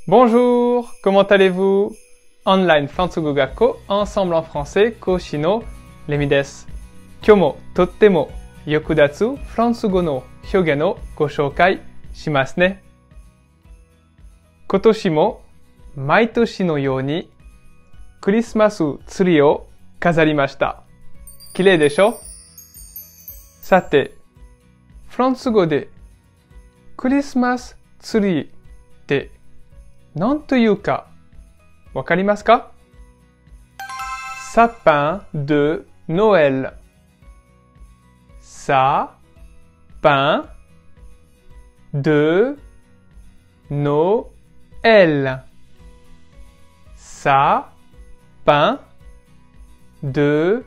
Bonjour, comment allez-vous? Online フランス語学校 Ensemble en français 講師のレミです。今日もとっても役立つフランス語の表現をご紹介しますね。今年も毎年のようにクリスマスツリーを飾りました。綺麗でしょ？さて、フランス語でクリスマスツリーって何というかわかりますか？ Sapin de Noël. Sapin de Noël. Sapin de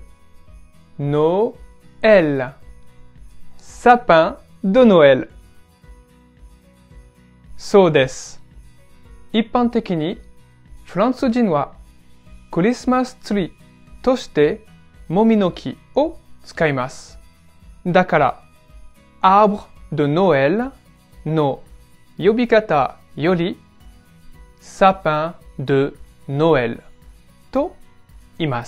Noël. Sapin de Noël. そうです。一般的にフランス人はクリスマスツリーとしてもみの木を使います。だから、arbre de Noël の呼び方より sapin de Noël と言います。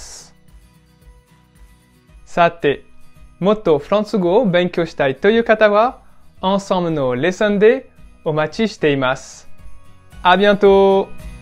さて、もっとフランス語を勉強したいという方は、Ensembleのレッスンでお待ちしています。À bientôt!